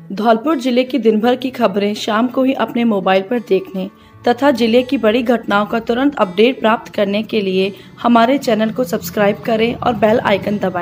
धौलपुर जिले की दिन भर की खबरें शाम को ही अपने मोबाइल पर देखने तथा जिले की बड़ी घटनाओं का तुरंत अपडेट प्राप्त करने के लिए हमारे चैनल को सब्सक्राइब करें और बेल आइकन दबाएं।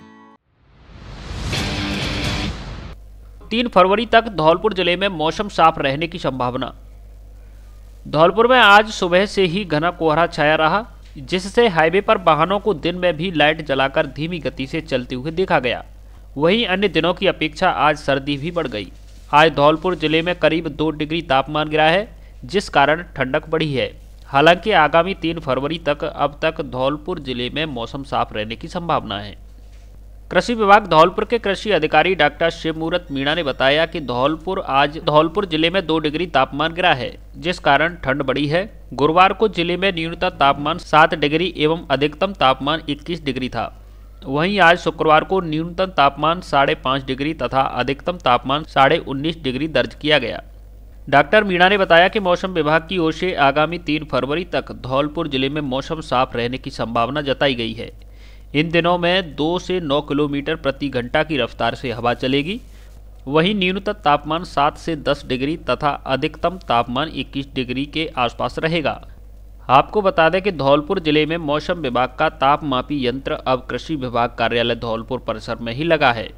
3 फरवरी तक धौलपुर जिले में मौसम साफ रहने की संभावना। धौलपुर में आज सुबह से ही घना कोहरा छाया रहा, जिससे हाईवे पर वाहनों को दिन में भी लाइट जलाकर धीमी गति से चलते हुए देखा गया। वहीं अन्य दिनों की अपेक्षा आज सर्दी भी बढ़ गई। आज धौलपुर जिले में करीब 2 डिग्री तापमान गिरा है, जिस कारण ठंडक बढ़ी है। हालांकि आगामी 3 फरवरी तक अब तक धौलपुर जिले में मौसम साफ रहने की संभावना है। कृषि विभाग धौलपुर के कृषि अधिकारी डॉक्टर शिवमूर्त मीणा ने बताया कि धौलपुर जिले में 2 डिग्री तापमान गिरा है, जिस कारण ठंड बढ़ी है। गुरुवार को जिले में न्यूनतम तापमान 7 डिग्री एवं अधिकतम तापमान 21 डिग्री था। वहीं आज शुक्रवार को न्यूनतम तापमान 5.5 डिग्री तथा अधिकतम तापमान 19.5 डिग्री दर्ज किया गया। डॉक्टर मीणा ने बताया कि मौसम विभाग की ओर से आगामी 3 फरवरी तक धौलपुर जिले में मौसम साफ रहने की संभावना जताई गई है। इन दिनों में 2 से 9 किलोमीटर प्रति घंटा की रफ्तार से हवा चलेगी। वहीं न्यूनतम तापमान 7 से 10 डिग्री तथा अधिकतम तापमान 21 डिग्री के आसपास रहेगा। आपको बता दें कि धौलपुर जिले में मौसम विभाग का तापमापी यंत्र अब कृषि विभाग कार्यालय धौलपुर परिसर में ही लगा है।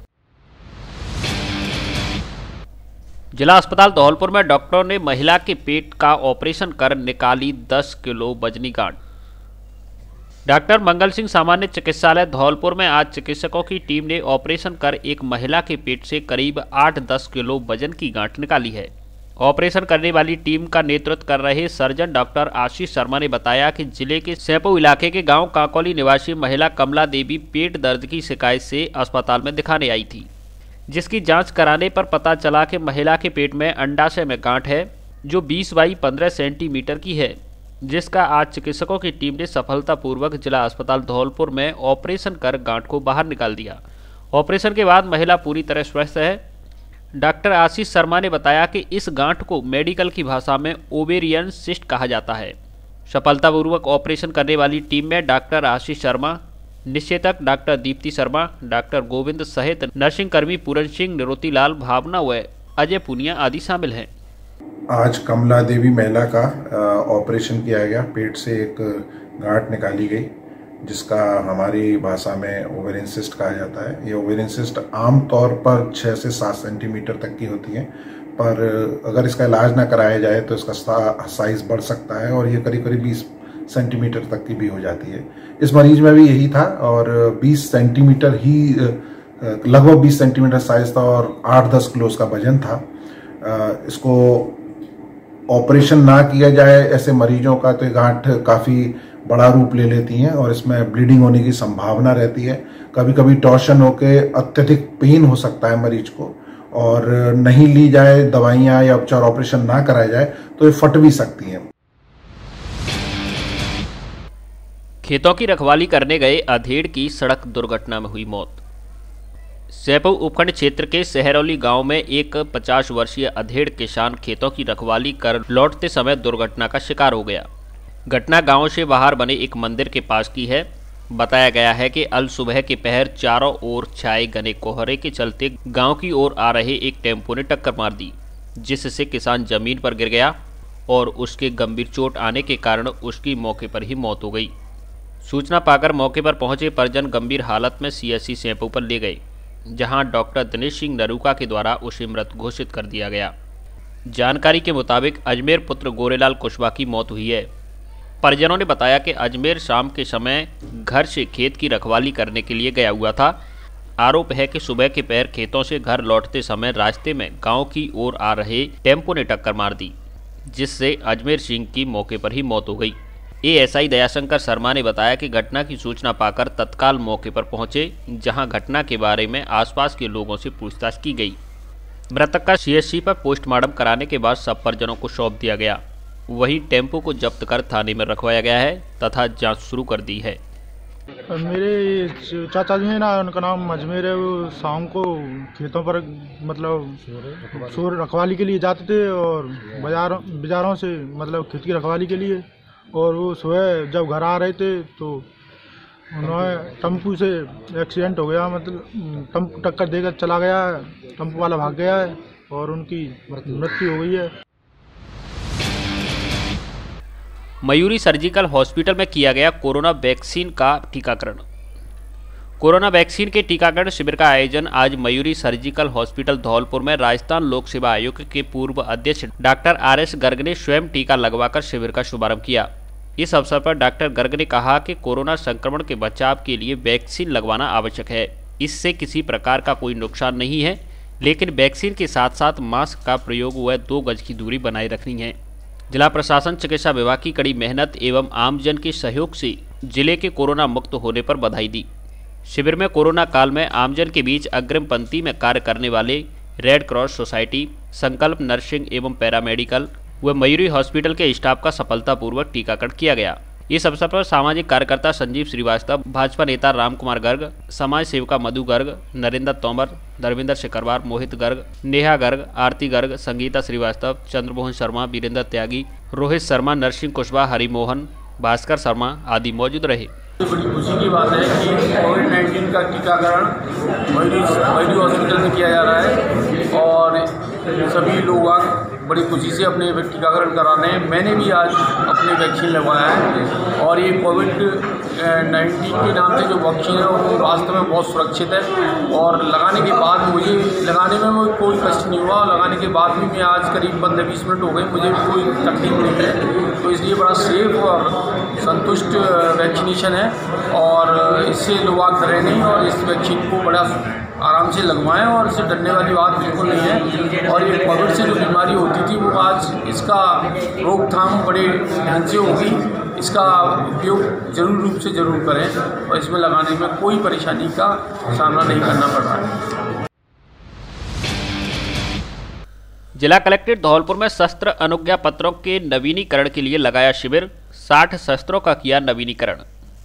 जिला अस्पताल धौलपुर में डॉक्टरों ने महिला के पेट का ऑपरेशन कर निकाली 10 किलो वजनी गांठ। डॉक्टर मंगल सिंह सामान्य चिकित्सालय धौलपुर में आज चिकित्सकों की टीम ने ऑपरेशन कर एक महिला के पेट से करीब 8-10 किलो वजन की गांठ निकाली है। ऑपरेशन करने वाली टीम का नेतृत्व कर रहे सर्जन डॉक्टर आशीष शर्मा ने बताया कि जिले के सैंपू इलाके के गांव काकोली निवासी महिला कमला देवी पेट दर्द की शिकायत से अस्पताल में दिखाने आई थी, जिसकी जांच कराने पर पता चला कि महिला के पेट में अंडाशय में गांठ है, जो 20 बाई 15 सेंटीमीटर की है, जिसका आज चिकित्सकों की टीम ने सफलतापूर्वक जिला अस्पताल धौलपुर में ऑपरेशन कर गांठ को बाहर निकाल दिया। ऑपरेशन के बाद महिला पूरी तरह स्वस्थ है। डॉक्टर आशीष शर्मा ने बताया कि इस गांठ को मेडिकल की भाषा में ओवेरियन सिस्ट कहा जाता है। सफलतापूर्वक ऑपरेशन करने वाली टीम में डॉक्टर आशीष शर्मा, निश्चेतक डॉक्टर दीप्ति शर्मा, डॉक्टर गोविंद सहित नर्सिंग कर्मी पूरन सिंह, निरोती लाल, भावना व अजय पुनिया आदि शामिल हैं। आज कमला देवी महिला का ऑपरेशन किया गया। पेट से एक गांठ निकाली गई, जिसका हमारी भाषा में ओवेरियन सिस्ट कहा जाता है। ये ओवेरियन सिस्ट आमतौर पर 6 से 7 सेंटीमीटर तक की होती है, पर अगर इसका इलाज ना कराया जाए तो इसका साइज बढ़ सकता है और ये करीब 20 सेंटीमीटर तक की भी हो जाती है। इस मरीज में भी यही था और 20 सेंटीमीटर ही लगभग 20 सेंटीमीटर साइज था और 8-10 किलो उसका वजन था। इसको ऑपरेशन ना किया जाए ऐसे मरीजों का तो ये गांठ काफ़ी बड़ा रूप ले लेती हैं और इसमें ब्लीडिंग होने की संभावना रहती है। कभी कभी टॉर्शन होके अत्यधिक पेन हो सकता है मरीज को, और नहीं ली जाए दवाइयां या उपचार, ऑपरेशन ना कराया जाए तो ये फट भी सकती हैं। खेतों की रखवाली करने गए अधेड़ की सड़क दुर्घटना में हुई मौत। सैंपू उपखंड क्षेत्र के सहरौली गांव में एक 50 वर्षीय अधेड़ किसान खेतों की रखवाली कर लौटते समय दुर्घटना का शिकार हो गया। घटना गांव से बाहर बने एक मंदिर के पास की है। बताया गया है कि अल सुबह के पहर चारों ओर छाए घने कोहरे के चलते गांव की ओर आ रहे एक टेम्पो ने टक्कर मार दी, जिससे किसान जमीन पर गिर गया और उसके गंभीर चोट आने के कारण उसकी मौके पर ही मौत हो गई। सूचना पाकर मौके पर पहुंचे परिजन गंभीर हालत में CSC सैंपू पर ले गए, जहां डॉक्टर दिनेश सिंह नरूका के द्वारा उसे मृत घोषित कर दिया गया। जानकारी के मुताबिक अजमेर पुत्र गोरेलाल कुशवाहा की मौत हुई है। परिजनों ने बताया कि अजमेर शाम के समय घर से खेत की रखवाली करने के लिए गया हुआ था। आरोप है कि सुबह के पहर खेतों से घर लौटते समय रास्ते में गांव की ओर आ रहे टेम्पो ने टक्कर मार दी, जिससे अजमेर सिंह की मौके पर ही मौत हो गई। ASI दयाशंकर शर्मा ने बताया कि घटना की सूचना पाकर तत्काल मौके पर पहुंचे, जहां घटना के बारे में आसपास के लोगों से पूछताछ की गई। मृतक का CSC पर पोस्टमार्टम कराने के बाद सब परिजनों को सौंप दिया गया। वहीं टेम्पो को जब्त कर थाने में रखवाया गया है तथा जांच शुरू कर दी है। मेरे चाचा जी हैं ना, उनका नाम अजमेर है। वो शाम को खेतों पर मतलब सूर रखवाली के लिए जाते थे और बाजारों से मतलब खेत की रखवाली के लिए, और वो सुबह जब घर आ रहे थे तो उन्होंने टेम्पू से एक्सीडेंट हो गया। मतलब टेम्पू टक्कर देकर चला गया, टेम्पू वाला भाग गया है और उनकी मृत्यु हो गई है। मयूरी सर्जिकल हॉस्पिटल में किया गया कोरोना वैक्सीन का टीकाकरण। कोरोना वैक्सीन के टीकाकरण शिविर का आयोजन आज मयूरी सर्जिकल हॉस्पिटल धौलपुर में राजस्थान लोक सेवा आयोग के पूर्व अध्यक्ष डॉक्टर RS गर्ग ने स्वयं टीका लगवाकर शिविर का शुभारंभ किया। इस अवसर पर डॉक्टर गर्ग ने कहा कि कोरोना संक्रमण के बचाव के लिए वैक्सीन लगवाना आवश्यक है। इससे किसी प्रकार का कोई नुकसान नहीं है, लेकिन वैक्सीन के साथ साथ मास्क का प्रयोग व 2 गज की दूरी बनाए रखनी है। जिला प्रशासन चिकित्सा विभाग की कड़ी मेहनत एवं आमजन के सहयोग से जिले के कोरोना मुक्त होने पर बधाई दी। शिविर में कोरोना काल में आमजन के बीच अग्रिम पंक्ति में कार्य करने वाले red cross society, Sankalp nursing एवं पैरामेडिकल व मयूरी हॉस्पिटल के स्टाफ का सफलतापूर्वक टीकाकरण किया गया। इस अवसर पर सामाजिक कार्यकर्ता संजीव श्रीवास्तव, भाजपा नेता राम कुमार गर्ग, समाज सेविका मधु गर्ग, नरेंद्र तोमर, धर्मेंद्र शेखरवार, मोहित गर्ग, नेहा गर्ग, आरती गर्ग, संगीता श्रीवास्तव, चंद्रमोहन शर्मा, वीरेंद्र त्यागी, रोहित शर्मा, नरसिंह कुशवाहा, हरिमोहन, भास्कर शर्मा आदि मौजूद रहे। बड़ी खुशी की बात है कि कोविड-19 का टीकाकरण मयूरी हॉस्पिटल में किया जा रहा है और सभी लोग बड़ी खुशी से अपने टीकाकरण कराने हैं। मैंने भी आज अपने वैक्सीन लगवाया है और ये कोविड-19 के नाम से जो वैक्सीन है वो वास्तव में बहुत सुरक्षित है और लगाने के बाद मुझे कोई कष्ट नहीं हुआ। लगाने के बाद भी मैं आज करीब 15-20 मिनट हो गए, मुझे कोई तकलीफ नहीं है, तो इसलिए बड़ा सेफ और संतुष्ट वैक्सीनेशन है और इससे लोग डरे नहीं और इस वैक्सीन को बड़ा आराम से लगवाएं और इससे डरने वाली बात बिल्कुल नहीं है। और ये कोविड से जो बीमारी होती थी वो आज इसका रोकथाम बड़े ढंग से होगी। इसका उपयोग जरूर रूप से जरूर करें और इसमें लगाने में कोई परेशानी का सामना नहीं करना पड़ रहा है। जिला कलेक्ट्रेट धौलपुर में शस्त्र अनुज्ञा पत्रों के नवीनीकरण के लिए लगाया शिविर, 60 शस्त्रों का किया नवीनीकरण।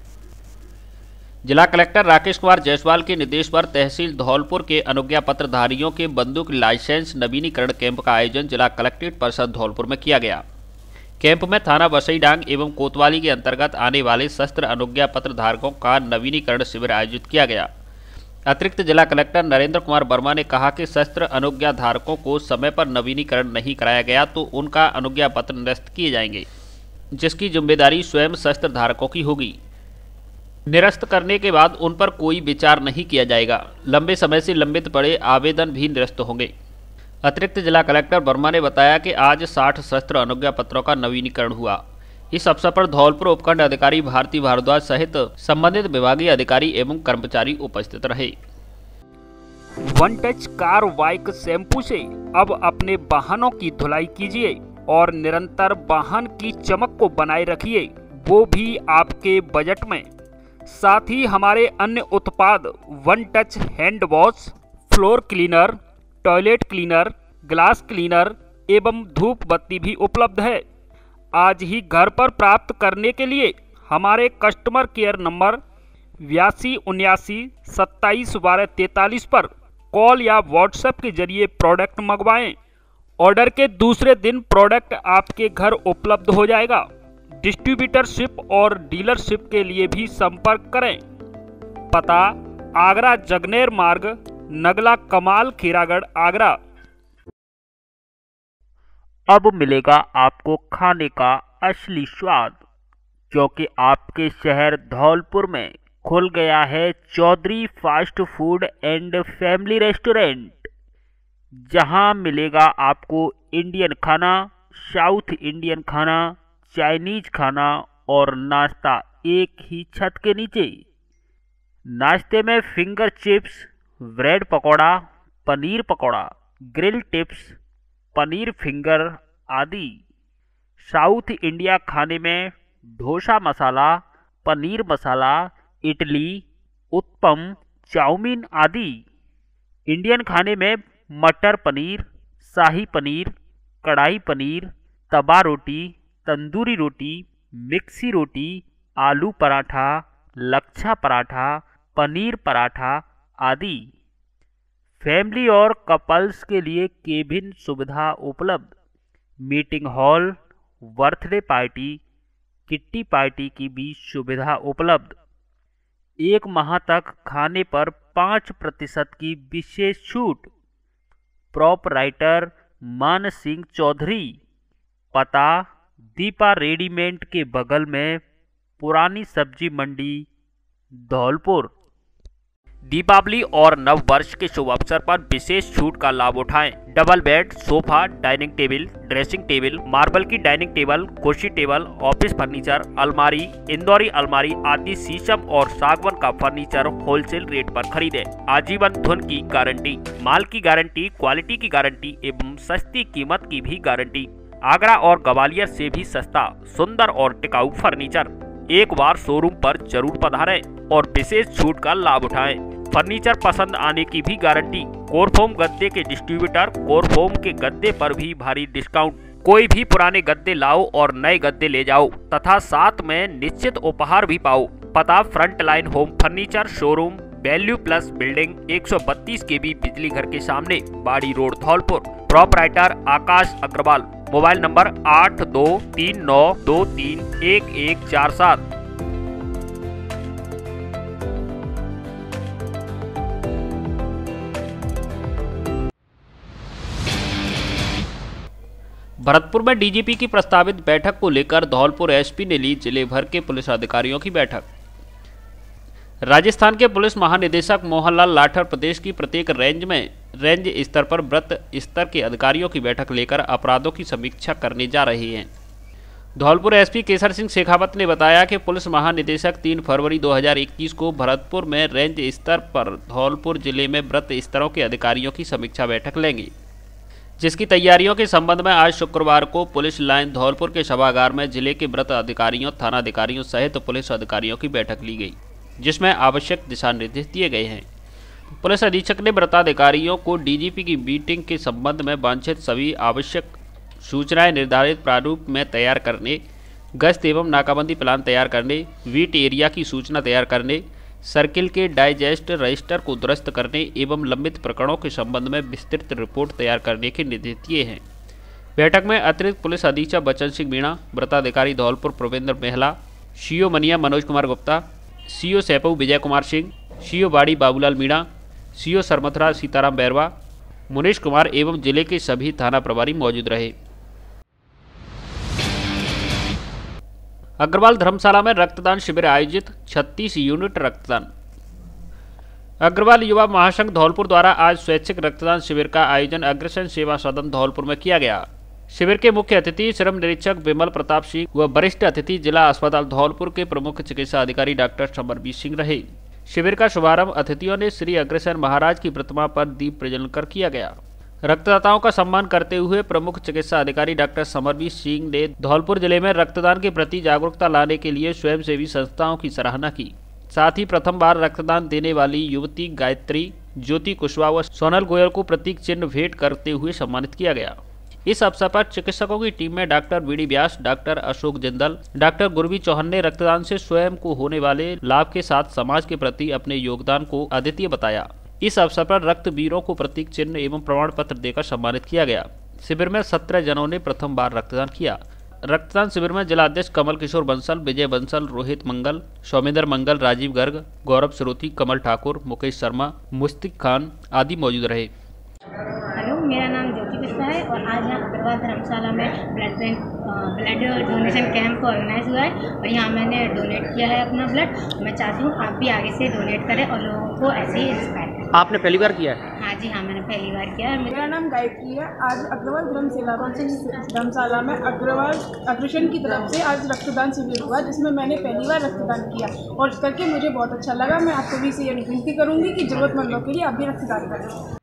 जिला कलेक्टर राकेश कुमार जायसवाल के निर्देश पर तहसील धौलपुर के अनुज्ञा पत्र धारियों के बंदूक लाइसेंस नवीनीकरण कैंप का आयोजन जिला कलेक्ट्रेट परिषद धौलपुर में किया गया। कैंप में थाना बसईडांग एवं कोतवाली के अंतर्गत आने वाले शस्त्र अनुज्ञा पत्र धारकों का नवीनीकरण शिविर आयोजित किया गया। अतिरिक्त जिला कलेक्टर नरेंद्र कुमार वर्मा ने कहा कि शस्त्र अनुज्ञा धारकों को समय पर नवीनीकरण नहीं कराया गया तो उनका अनुज्ञा पत्र निरस्त किए जाएंगे, जिसकी जिम्मेदारी स्वयं शस्त्र धारकों की होगी। निरस्त करने के बाद उन पर कोई विचार नहीं किया जाएगा। लंबे समय से लंबित पड़े आवेदन भी निरस्त होंगे। अतिरिक्त जिला कलेक्टर वर्मा ने बताया कि आज 60 शस्त्र अनुज्ञा पत्रों का नवीनीकरण हुआ। इस अवसर पर धौलपुर उपखंड अधिकारी भारती भारद्वाज सहित संबंधित विभागीय अधिकारी एवं कर्मचारी उपस्थित रहे। One touch car bike shampoo से अब अपने वाहनों की धुलाई कीजिए और निरंतर वाहन की चमक को बनाए रखिए, वो भी आपके बजट में। साथ ही हमारे अन्य उत्पाद one touch hand wash, floor cleaner, toilet cleaner, glass cleaner एवं धूप बत्ती भी उपलब्ध है। आज ही घर पर प्राप्त करने के लिए हमारे कस्टमर केयर नंबर 82 79 27 12 43 पर कॉल या व्हाट्सएप के जरिए प्रोडक्ट मंगवाएं। ऑर्डर के दूसरे दिन प्रोडक्ट आपके घर उपलब्ध हो जाएगा। डिस्ट्रीब्यूटरशिप और डीलरशिप के लिए भी संपर्क करें। पता आगरा जगनेर मार्ग, नगला कमाल, खीरागढ़, आगरा। अब मिलेगा आपको खाने का असली स्वाद, क्योंकि आपके शहर धौलपुर में खुल गया है Chaudhary fast food and family restaurant, जहां मिलेगा आपको इंडियन खाना, साउथ इंडियन खाना, चाइनीज खाना और नाश्ता एक ही छत के नीचे। नाश्ते में finger chips, bread pakora, paneer pakora, grill tips, paneer finger आदि। साउथ इंडिया खाने में डोसा मसाला, पनीर मसाला, इडली, उत्पम, चाउमीन आदि। इंडियन खाने में मटर पनीर, शाही पनीर, कढ़ाई पनीर, तवा रोटी, तंदूरी रोटी, मिक्सी रोटी, आलू पराठा, लच्छा पराठा, पनीर पराठा आदि। फैमिली और कपल्स के लिए केबिन सुविधा उपलब्ध। Meeting hall, birthday party, kitty party की भी सुविधा उपलब्ध। 1 माह तक खाने पर 5% की विशेष छूट। प्रोपराइटर मान सिंह चौधरी, पता दीपा रेडीमेड के बगल में, पुरानी सब्जी मंडी, धौलपुर। दीपावली और नव वर्ष के शुभ अवसर पर विशेष छूट का लाभ उठाएं। Double bed, sofa, dining table, dressing table, marble की डाइनिंग टेबल, कुर्सी टेबल, ऑफिस फर्नीचर, अलमारी, इंदौरी अलमारी आदि शीशम और सागवान का फर्नीचर होलसेल रेट पर खरीदें। आजीवन धुन की गारंटी, माल की गारंटी, क्वालिटी की गारंटी एवं सस्ती कीमत की भी गारंटी। आगरा और ग्वालियर से भी सस्ता, सुंदर और टिकाऊ फर्नीचर। एक बार शोरूम पर जरूर पधारें और विशेष छूट का लाभ उठाएं। फर्नीचर पसंद आने की भी गारंटी। कोरफोम गद्दे के डिस्ट्रीब्यूटर, कोरफोम के गद्दे पर भी भारी डिस्काउंट। कोई भी पुराने गद्दे लाओ और नए गद्दे ले जाओ तथा साथ में निश्चित उपहार भी पाओ। पता front line home furniture showroom, value plus building, 132 KB बिजली घर के सामने, Bari road, Dholpur. Proprietor Akash Agrawal. Mobile number 8239231147। Bharatpur में डीजीपी की प्रस्तावित बैठक को लेकर धौलपुर एसपी ने ली जिले भर के पुलिस अधिकारियों की बैठक। राजस्थान के पुलिस महानिदेशक मोहनलाल लाठर प्रदेश की प्रत्येक रेंज में रेंज स्तर पर वृत्त स्तर के अधिकारियों की बैठक लेकर अपराधों की समीक्षा करने जा रहे हैं। धौलपुर एसपी केसर सिंह शेखावत ने बताया कि पुलिस महानिदेशक 3 फरवरी 2021 को भरतपुर में रेंज स्तर पर धौलपुर जिले में वृत्त स्तरों के अधिकारियों की समीक्षा बैठक लेंगे, जिसकी तैयारियों के संबंध में आज शुक्रवार को पुलिस लाइन धौलपुर के सभागार में जिले के वृत्त अधिकारियों, थाना अधिकारियों सहित पुलिस अधिकारियों की बैठक ली गई, जिसमें आवश्यक दिशा निर्देश दिए गए हैं। पुलिस अधीक्षक ने वृत्ताधिकारियों को डीजीपी की मीटिंग के संबंध में वांछित सभी आवश्यक सूचनाएं निर्धारित प्रारूप में तैयार करने, गश्त एवं नाकाबंदी प्लान तैयार करने, वीट एरिया की सूचना तैयार करने, सर्किल के डाइजेस्ट रजिस्टर को दुरुस्त करने एवं लंबित प्रकरणों के संबंध में विस्तृत रिपोर्ट तैयार करने के निर्देश दिए हैं। बैठक में अतिरिक्त पुलिस अधीक्षक बच्चन सिंह मीणा, वृत्ताधिकारी Dholpur Pravendra Mehla, CO Maniya Manoj Kumar Gupta, CO Saipau Vijay Kumar Singh, CO Bari Babulal Meena, CO Sarmathura Sitaram Bairwa, Munish Kumar एवं जिले के सभी थाना प्रभारी मौजूद रहे। अग्रवाल धर्मशाला में रक्तदान शिविर आयोजित, 36 यूनिट रक्तदान। अग्रवाल युवा महासंघ धौलपुर द्वारा आज स्वैच्छिक रक्तदान शिविर का आयोजन अग्रसेन सेवा सदन धौलपुर में किया गया। शिविर के मुख्य अतिथि श्रम निरीक्षक विमल प्रताप सिंह व वरिष्ठ अतिथि जिला अस्पताल धौलपुर के प्रमुख चिकित्सा अधिकारी डॉक्टर समरवीर सिंह रहे। शिविर का शुभारंभ अतिथियों ने श्री अग्रसेन महाराज की प्रतिमा पर दीप प्रज्वलन कर किया गया। रक्तदाताओं का सम्मान करते हुए प्रमुख चिकित्सा अधिकारी डॉक्टर समरवीर सिंह ने धौलपुर जिले में रक्तदान के प्रति जागरूकता लाने के लिए स्वयंसेवी संस्थाओं की सराहना की। साथ ही प्रथम बार रक्तदान देने वाली युवती गायत्री, ज्योति कुशवाहा व सोनल गोयल को प्रतीक चिन्ह भेंट करते हुए सम्मानित किया गया। इस अवसर पर चिकित्सकों की टीम में doctor BD Vyas, doctor Ashok Jindal, doctor Gurvi Chauhan ने रक्तदान से स्वयं को होने वाले लाभ के साथ समाज के प्रति अपने योगदान को अद्वितीय बताया। इस अवसर पर रक्तवीरों को प्रतीक चिन्ह एवं प्रमाण पत्र देकर सम्मानित किया गया। शिविर में 17 जनों ने प्रथम बार रक्तदान किया। रक्तदान शिविर में जिला अध्यक्ष कमल किशोर बंसल, विजय बंसल, रोहित मंगल, सौमेंद्र मंगल, राजीव गर्ग, गौरव श्रोती, कमल ठाकुर, मुकेश शर्मा, मुश्तिक खान आदि मौजूद रहे। हेलो, मेरा नाम ज्योति बिस्वा है और आज यहाँ अग्रवाल धर्मशाला में ब्लड डोनेशन कैंप ऑर्गेनाइज हुआ है और यहाँ मैंने डोनेट किया है अपना ब्लड। मैं चाहती हूँ आप भी आगे से डोनेट करें और लोगों को ऐसे ही इंस्पायर करें। आपने पहली बार किया है? हाँ जी हाँ, मैंने पहली बार किया है। मेरा नाम गायत्री है। आज अग्रवाल धर्मशाला में अग्रवाल अग्रसेन की तरफ से आज रक्तदान शिविर हुआ, जिसमें मैंने पहली बार रक्तदान किया और करके मुझे बहुत अच्छा लगा। मैं आप सभी से ये विनती करूँगी कि जरूरतमंदों के लिए आप भी रक्तदान करें।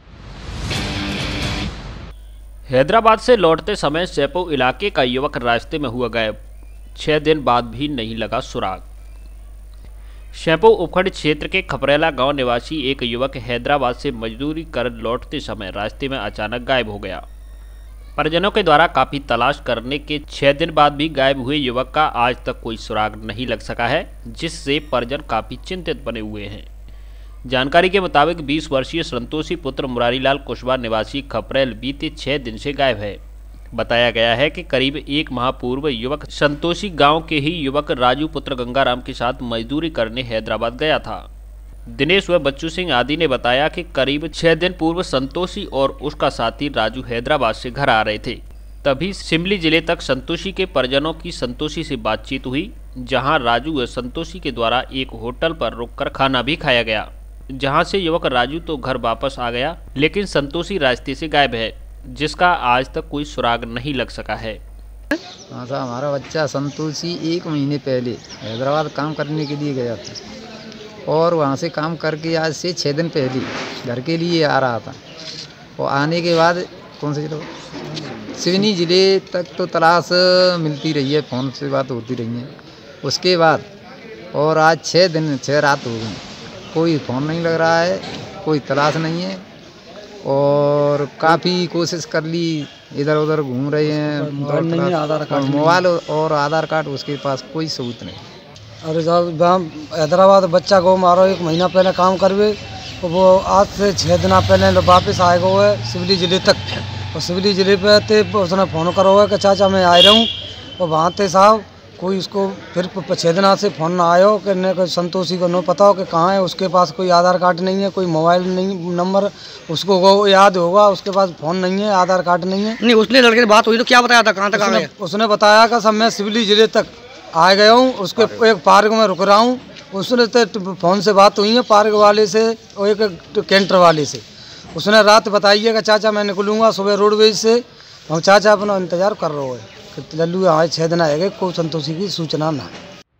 हैदराबाद से लौटते समय सैपऊ इलाके का युवक रास्ते में हुआ गायब, 6 दिन बाद भी नहीं लगा सुराग। सैपऊ उपखंड क्षेत्र के खपरेला गांव निवासी एक युवक हैदराबाद से मजदूरी कर लौटते समय रास्ते में अचानक गायब हो गया। परिजनों के द्वारा काफ़ी तलाश करने के 6 दिन बाद भी गायब हुए युवक का आज तक कोई सुराग नहीं लग सका है, जिससे परिजन काफ़ी चिंतित बने हुए हैं। जानकारी के मुताबिक 20 वर्षीय संतोषी पुत्र मुरारीलाल कुशवाहा निवासी खपरेल बीते 6 दिन से गायब है। बताया गया है कि करीब 1 माह पूर्व युवक संतोषी गांव के ही युवक राजू पुत्र गंगाराम के साथ मजदूरी करने हैदराबाद गया था। दिनेश व बच्चू सिंह आदि ने बताया कि करीब 6 दिन पूर्व संतोषी और उसका साथी राजू हैदराबाद से घर आ रहे थे। तभी सिमली जिले तक संतोषी के परिजनों की संतोषी से बातचीत हुई, जहां राजू व संतोषी के द्वारा एक होटल पर रुककर खाना भी खाया गया, जहां से युवक राजू तो घर वापस आ गया, लेकिन संतोषी रास्ते से गायब है, जिसका आज तक कोई सुराग नहीं लग सका है। हमारा बच्चा संतोषी 1 महीने पहले हैदराबाद काम करने के लिए गया था और वहाँ से काम करके आज से 6 दिन पहले घर के लिए आ रहा था। और आने के बाद कौन से जिले, सिवनी जिले तक तो तलाश मिलती रही है, फ़ोन से बात होती रही है। उसके बाद और आज 6 रात हो गई, कोई फ़ोन नहीं लग रहा है, कोई तलाश नहीं है और काफ़ी कोशिश कर ली, इधर उधर घूम रहे हैं। मोबाइल और आधार कार्ड उसके पास कोई सबूत नहीं। अरे जब हैदराबाद बच्चा को मारो 1 महीना पहले काम करवे, तो वो आज से 6 दिन पहले वापस आएगा हुआ है सिवली जिले तक। और सिवली जिले पे थे उसने फ़ोन करा हुआ है कि चाचा मैं आ रहा हूँ, और वहाँ थे साहब कोई उसको फिर 6 दिन से फ़ोन ना आया हो कि न कोई संतोषी को न पता हो कि कहाँ है। उसके पास कोई आधार कार्ड नहीं है, कोई मोबाइल नहीं नंबर उसको वो याद होगा, उसके पास फ़ोन नहीं है, आधार कार्ड नहीं है। नहीं, उसने लड़के से बात हुई तो क्या बताया था, कहाँ तक आ गए? उसने बताया कि सब मैं सिवली जिले तक आ गया हूँ, उसके एक पार्क में रुक रहा हूँ। उसने तो फ़ोन से बात हुई है पार्क वाले से और एक कैंटर वाले से। उसने रात बताई है कि चाचा मैं निकलूँगा सुबह रोडवेज से, और चाचा अपना इंतज़ार कर रहा है कि लल्लू यहाँ 6 दिन आएगा, कोई संतोषी की सूचना ना।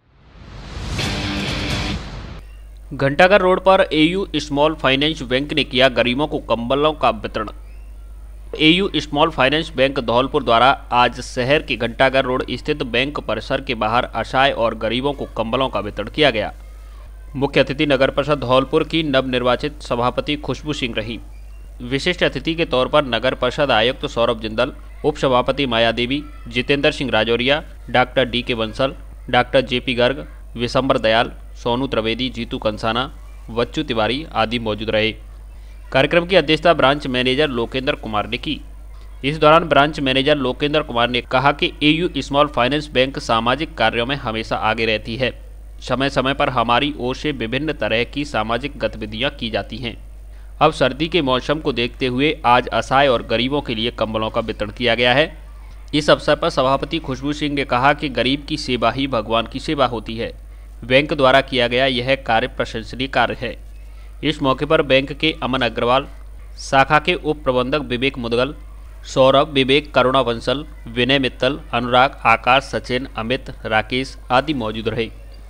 घंटाघर रोड पर एयू स्मॉल फाइनेंस बैंक ने किया गरीबों को कंबलों का वितरण। AU small finance bank Dholpur द्वारा आज शहर के घंटाघर रोड स्थित बैंक परिसर के बाहर असहाय और गरीबों को कंबलों का वितरण किया गया। मुख्य अतिथि नगर परिषद धौलपुर की नवनिर्वाचित सभापति खुशबू सिंह रही। विशिष्ट अतिथि के तौर पर नगर परिषद आयुक्त सौरभ जिंदल, उप सभापति Maya Devi, Jitendra Singh Rajoria, doctor DK. Bansal, doctor JP. Garg, Vishambar Dayal, Sonu Trivedi, Jeetu Kansana, Bachchu Tiwari आदि मौजूद रहे। कार्यक्रम की अध्यक्षता ब्रांच मैनेजर लोकेंद्र कुमार ने की। इस दौरान ब्रांच मैनेजर लोकेंद्र कुमार ने कहा कि एयू स्मॉल फाइनेंस बैंक सामाजिक कार्यों में हमेशा आगे रहती है। समय समय पर हमारी ओर से विभिन्न तरह की सामाजिक गतिविधियां की जाती हैं। अब सर्दी के मौसम को देखते हुए आज असहाय और गरीबों के लिए कंबलों का वितरण किया गया है। इस अवसर पर सभापति खुशबू सिंह ने कहा कि गरीब की सेवा ही भगवान की सेवा होती है। बैंक द्वारा किया गया यह कार्य प्रशंसनीय कार्य है। इस मौके पर बैंक के अमन अग्रवाल, शाखा के उप प्रबंधक विवेक मुदगल, सौरभ, विवेक, करुणा बंसल, विनय मित्तल, अनुराग, आकाश, सचिन, अमित, राकेश आदि मौजूद रहे।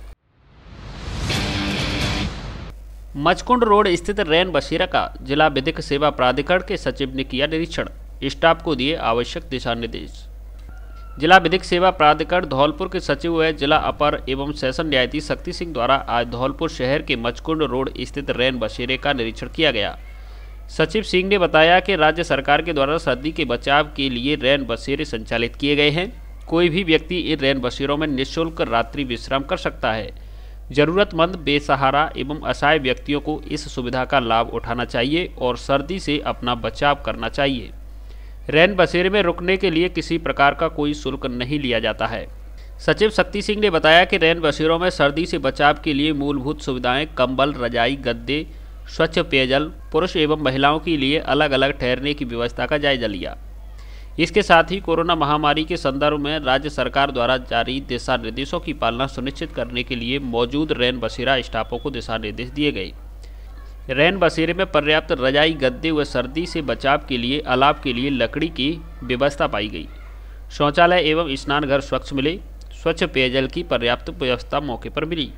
मचकुंड रोड स्थित रैन बसेरा का जिला विधिक सेवा प्राधिकरण के सचिव ने किया निरीक्षण, स्टाफ को दिए आवश्यक दिशा निर्देश। जिला विधिक सेवा प्राधिकरण धौलपुर के सचिव व जिला अपर एवं सेशन न्यायाधीश शक्ति सिंह द्वारा आज धौलपुर शहर के मचकुंड रोड स्थित रैन बसेरे का निरीक्षण किया गया। सचिव सिंह ने बताया कि राज्य सरकार के द्वारा सर्दी के बचाव के लिए रैन बसेरे संचालित किए गए हैं। कोई भी व्यक्ति इन रैन बसेरों में निःशुल्क रात्रि विश्राम कर सकता है। जरूरतमंद, बेसहारा एवं असहाय व्यक्तियों को इस सुविधा का लाभ उठाना चाहिए और सर्दी से अपना बचाव करना चाहिए। रैन बसेरे में रुकने के लिए किसी प्रकार का कोई शुल्क नहीं लिया जाता है। सचिव शक्ति सिंह ने बताया कि रैन बसेरों में सर्दी से बचाव के लिए मूलभूत सुविधाएं कंबल, रजाई, गद्दे, स्वच्छ पेयजल, पुरुष एवं महिलाओं के लिए अलग अलग ठहरने की व्यवस्था का जायजा लिया। इसके साथ ही कोरोना महामारी के संदर्भ में राज्य सरकार द्वारा जारी दिशा निर्देशों की पालना सुनिश्चित करने के लिए मौजूद रैन बसेरा स्टाफों को दिशा निर्देश दिए गए। रैन बसेरे में पर्याप्त रजाई, गद्दे व सर्दी से बचाव के लिए अलाव के लिए लकड़ी की व्यवस्था पाई गई। शौचालय एवं स्नान घर स्वच्छ मिले। स्वच्छ पेयजल की पर्याप्त व्यवस्था मौके पर मिली।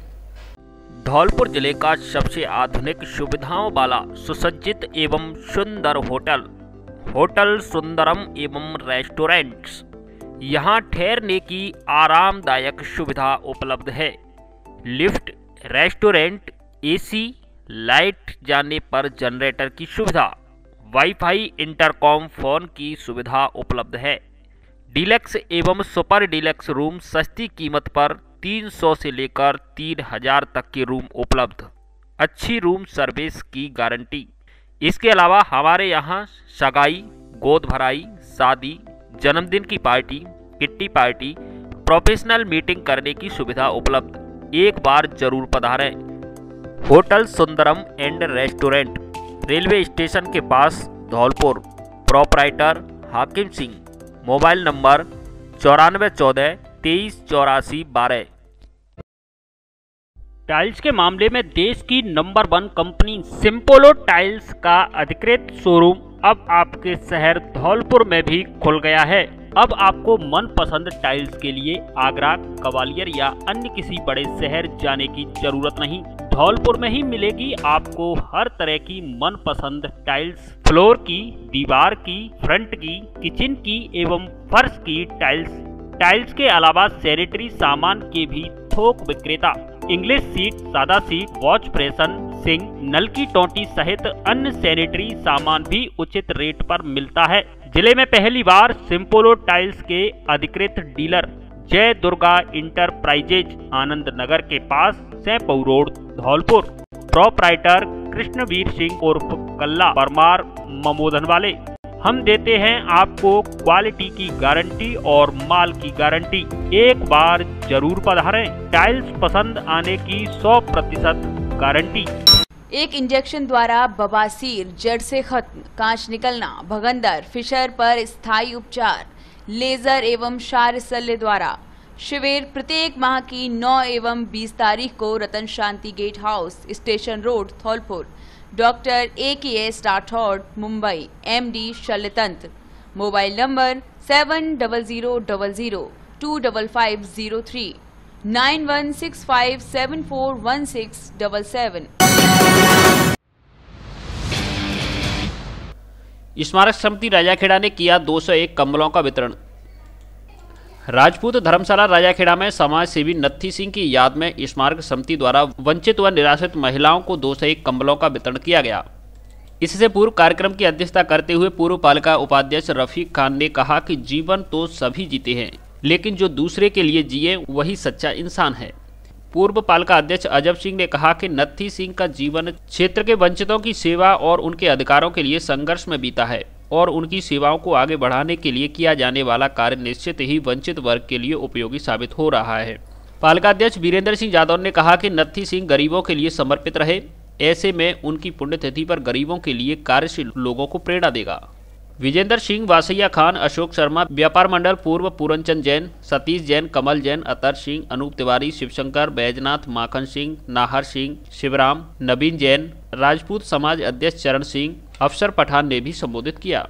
धौलपुर जिले का सबसे आधुनिक सुविधाओं वाला सुसज्जित एवं सुंदर होटल सुंदरम एवं रेस्टोरेंट्स, यहाँ ठहरने की आरामदायक सुविधा उपलब्ध है। लिफ्ट, रेस्टोरेंट, एसी, लाइट जाने पर जनरेटर की सुविधा, वाईफाई, इंटरकॉम फोन की सुविधा उपलब्ध है। डीलक्स एवं सुपर डीलक्स रूम सस्ती कीमत पर 300 से लेकर 3000 तक के रूम उपलब्ध। अच्छी रूम सर्विस की गारंटी। इसके अलावा हमारे यहाँ सगाई, गोद भराई, शादी, जन्मदिन की party, kitty party, professional meeting करने की सुविधा उपलब्ध। एक बार जरूर पधारें। Hotel Sundaram and restaurant, railway station के पास, धौलपुर। प्रोपराइटर हाकिम सिंह। Mobile number 9414 2384 12। टाइल्स के मामले में देश की नंबर 1 कंपनी सिम्पोलो टाइल्स का अधिकृत शोरूम अब आपके शहर धौलपुर में भी खुल गया है। अब आपको मनपसंद टाइल्स के लिए आगरा, ग्वालियर या अन्य किसी बड़े शहर जाने की जरूरत नहीं। धौलपुर में ही मिलेगी आपको हर तरह की मनपसंद टाइल्स, फ्लोर की, दीवार की, फ्रंट की, किचन की एवं फर्श की टाइल्स के अलावा सैनिटरी सामान के भी थोक विक्रेता, इंग्लिश सीट, सादा सीट, वॉश प्रेसन, सिंक, नल की टोंटी सहित अन्य सैनिटरी सामान भी उचित रेट पर मिलता है। जिले में पहली बार सिम्पोलो टाइल्स के अधिकृत डीलर जय दुर्गा इंटरप्राइजेज, आनंद नगर के पास, सैपऊ रोड, धौलपुर। प्रोपराइटर कृष्णवीर सिंह उर्फ कल्ला परमार, ममोदन वाले। हम देते हैं आपको क्वालिटी की गारंटी और माल की गारंटी। एक बार जरूर पधारें। टाइल्स पसंद आने की 100% गारंटी। एक इंजेक्शन द्वारा बवासीर जड़ से खत्म, कांच निकलना, भगंदर, फिशर पर स्थायी उपचार, लेजर एवं क्षार शल्य द्वारा। शिविर प्रत्येक माह की 9 एवं 20 तारीख को Ratan Shanti gate house, station road, Dholpur. Doctor AKS Rathore, Mumbai, MD शल्यतंत्र। Mobile number 7000025503 9165741677। स्मारक समिति राजाखेड़ा ने किया 201 कंबलों का वितरण। राजपूत धर्मशाला राजाखेड़ा में समाज सेवी नत्थी सिंह की याद में स्मारक समिति द्वारा वंचित व निराश्रित महिलाओं को 201 कंबलों का वितरण किया गया। इससे पूर्व कार्यक्रम की अध्यक्षता करते हुए पूर्व पालिका उपाध्यक्ष रफीक खान ने कहा कि जीवन तो सभी जीते हैं, लेकिन जो दूसरे के लिए जिए वही सच्चा इंसान है। पूर्व पालिका अध्यक्ष अजब सिंह ने कहा कि नत्थी सिंह का जीवन क्षेत्र के वंचितों की सेवा और उनके अधिकारों के लिए संघर्ष में बीता है और उनकी सेवाओं को आगे बढ़ाने के लिए किया जाने वाला कार्य निश्चित ही वंचित वर्ग के लिए उपयोगी साबित हो रहा है। पालिका अध्यक्ष वीरेंद्र सिंह यादव ने कहा कि नत्थी सिंह गरीबों के लिए समर्पित रहे, ऐसे में उनकी पुण्यतिथि पर गरीबों के लिए कार्यशील लोगों को प्रेरणा देगा। विजेंद्र सिंह, वासैया खान, अशोक शर्मा, व्यापार मंडल पूर्व, पूरनचंद जैन, सतीश जैन, कमल जैन, अतर सिंह, अनूप तिवारी, शिवशंकर, बैजनाथ, माखन सिंह, नाहर सिंह, शिवराम, नवीन जैन, राजपूत समाज अध्यक्ष चरण सिंह, अफसर पठान ने भी संबोधित किया।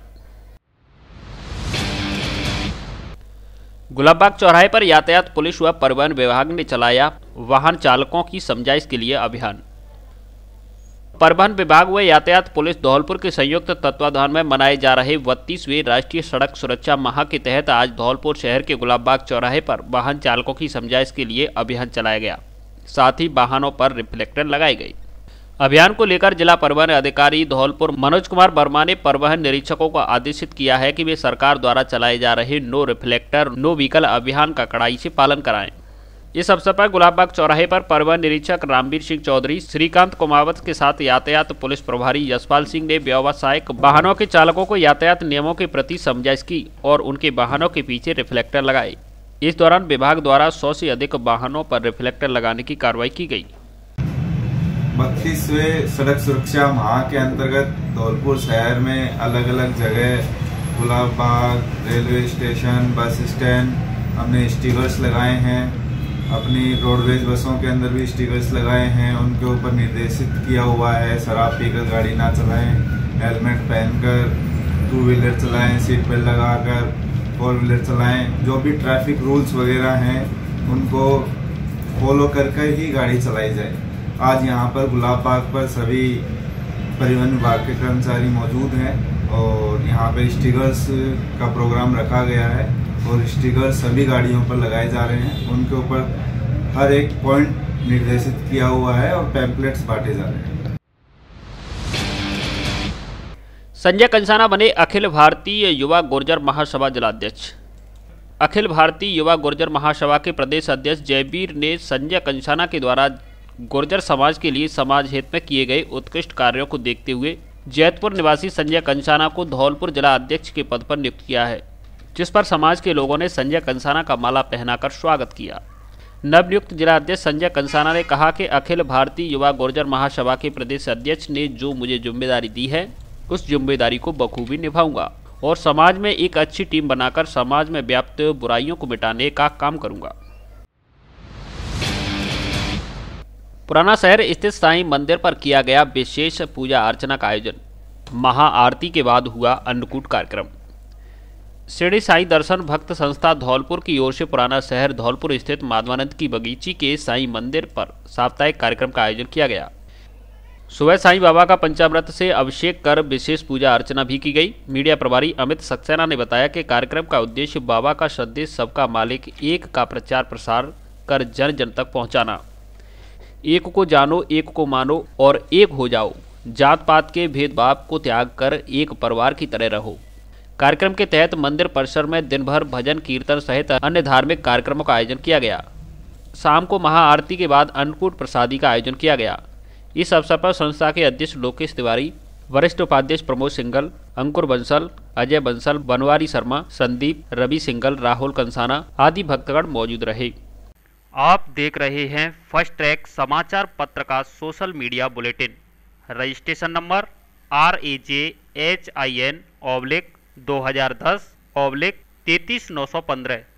गुलाबबाग चौराहे पर यातायात पुलिस व परिवहन विभाग ने चलाया वाहन चालकों की समझाइश के लिए अभियान। परिवहन विभाग व यातायात पुलिस धौलपुर के संयुक्त तत्वाधान में मनाए जा रहे 32वें राष्ट्रीय सड़क सुरक्षा माह के तहत आज धौलपुर शहर के गुलाबबाग चौराहे पर वाहन चालकों की समझाइश के लिए अभियान चलाया गया। साथ ही वाहनों पर रिफ्लेक्टर लगाई गई। अभियान को लेकर जिला परिवहन अधिकारी धौलपुर मनोज कुमार वर्मा ने परिवहन निरीक्षकों को आदेशित किया है कि वे सरकार द्वारा चलाए जा रहे नो रिफ्लेक्टर नो व्हीकल अभियान का कड़ाई से पालन कराएं। इस अवसर पर गुलाबबाग चौराहे पर परिवहन निरीक्षक रामवीर सिंह चौधरी, श्रीकांत कुमावत के साथ यातायात पुलिस प्रभारी यशपाल सिंह ने व्यावसायिक वाहनों के चालकों को यातायात नियमों के प्रति समझाइश की और उनके वाहनों के पीछे रिफ्लेक्टर लगाए। इस दौरान विभाग द्वारा 100 से अधिक वाहनों पर रिफ्लेक्टर लगाने की कार्रवाई की गई। 32वें सड़क सुरक्षा माह के अंतर्गत धौलपुर शहर में अलग अलग जगह Gulabbagh, railway station, bus stand हमने स्टिकर्स लगाए हैं। अपनी रोडवेज बसों के अंदर भी स्टिकर्स लगाए हैं। उनके ऊपर निर्देशित किया हुआ है शराब पीकर गाड़ी ना चलाएं, हेलमेट पहनकर 2 व्हीलर चलाएं, सीट बेल्ट लगाकर 4 व्हीलर चलाएं। जो भी ट्रैफिक रूल्स वगैरह हैं उनको फॉलो करके ही गाड़ी चलाई जाए। आज यहाँ पर गुलाबबाग पर सभी परिवहन विभाग के कर्मचारी मौजूद हैं और यहाँ पे स्टिकर्स का प्रोग्राम रखा गया है और स्टिकर सभी गाड़ियों पर लगाए जा रहे हैं। उनके ऊपर हर एक पॉइंट निर्देशित किया हुआ है और पैम्पलेट्स बांटे जा रहे हैं। संजय कंसाना बने अखिल भारतीय युवा गुर्जर महासभा जिलाध्यक्ष। अखिल भारतीय युवा गुर्जर महासभा के प्रदेश अध्यक्ष जयवीर ने संजय कंसाना के द्वारा गुर्जर समाज के लिए समाज हित में किए गए उत्कृष्ट कार्यों को देखते हुए जैतपुर निवासी संजय कंसाना को धौलपुर जिला अध्यक्ष के पद पर नियुक्त किया है, जिस पर समाज के लोगों ने संजय कंसाना का माला पहनाकर स्वागत किया। नवनियुक्त जिला अध्यक्ष संजय कंसाना ने कहा कि अखिल भारतीय युवा गुर्जर महासभा के प्रदेश अध्यक्ष ने जो मुझे जिम्मेदारी दी है उस जिम्मेदारी को बखूबी निभाऊंगा और समाज में एक अच्छी टीम बनाकर समाज में व्याप्त बुराइयों को मिटाने का काम करूंगा। पुराना शहर स्थित साईं मंदिर पर किया गया विशेष पूजा अर्चना का आयोजन। महाआरती के बाद हुआ अन्नकूट कार्यक्रम। शिरडी साईं दर्शन भक्त संस्था धौलपुर की ओर से पुराना शहर धौलपुर स्थित माधवानंद की बगीची के साईं मंदिर पर साप्ताहिक कार्यक्रम का आयोजन किया गया। सुबह साईं बाबा का पंचामृत से अभिषेक कर विशेष पूजा अर्चना भी की गई। मीडिया प्रभारी अमित सक्सेना ने बताया कि कार्यक्रम का उद्देश्य बाबा का संदेश सबका मालिक एक का प्रचार प्रसार कर जन जन तक पहुंचाना। एक को जानो, एक को मानो और एक हो जाओ। जात पात के भेदभाव को त्याग कर एक परिवार की तरह रहो। कार्यक्रम के तहत मंदिर परिसर में दिन भर भजन कीर्तन सहित अन्य धार्मिक कार्यक्रमों का आयोजन किया गया। शाम को महाआरती के बाद अन्नकूट प्रसादी का आयोजन किया गया। इस अवसर पर संस्था के अध्यक्ष लोकेश तिवारी, वरिष्ठ उपाध्यक्ष प्रमोद सिंघल, अंकुर बंसल, अजय बंसल, बनवारी शर्मा, संदीप, रवि सिंघल, राहुल कंसाना आदि भक्तगण मौजूद रहे। आप देख रहे हैं फर्स्ट ट्रैक समाचार पत्र का social media bulletin. Registration number RAJHIN/2010/33915।